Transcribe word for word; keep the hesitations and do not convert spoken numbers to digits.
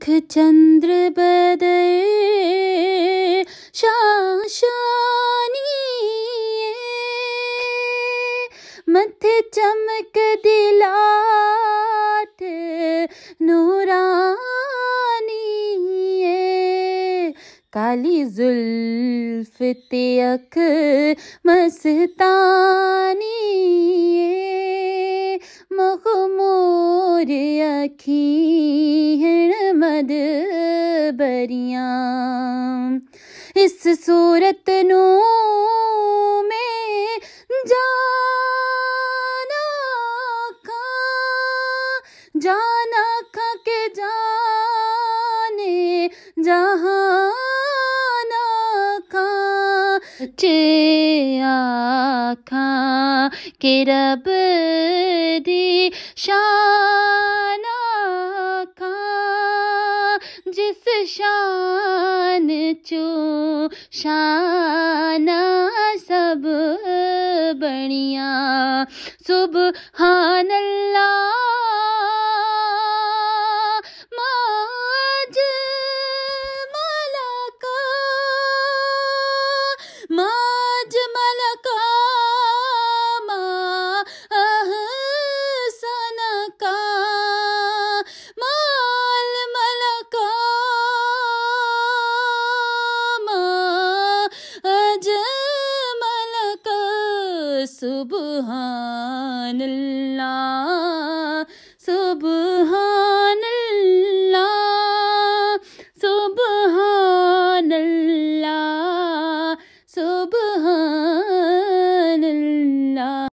चंद्र बदर शाशानी मथे चमक दिलाट नूरानी काली जुल्फ ते अख मस्तानी मखमूर अखीं मद बरियां इस सूरत नू में जाना खा जाना खा के जाने जहाना खा चे आखा के रब दी शाना खा जिस शान चो शाना सब बनिया सुबहान अल्लाह माज मलका माज मलका मा अहसन का माल मलका मा अजमल का सुबहान अल्लाह।